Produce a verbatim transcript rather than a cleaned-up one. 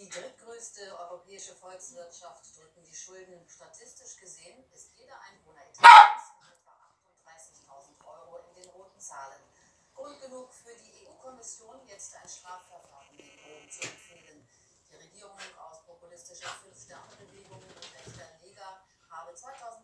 Die drittgrößte europäische Volkswirtschaft drücken die Schulden. Statistisch gesehen ist jeder Einwohner Italiens mit etwa achtunddreißigtausend Euro in den roten Zahlen. Grund genug für die E U-Kommission, jetzt ein Strafverfahren gegen Rom zu empfehlen. Die Regierung aus populistischer Fünf-Sterne-Bewegung und rechter Lega habe zweitausendachtzehn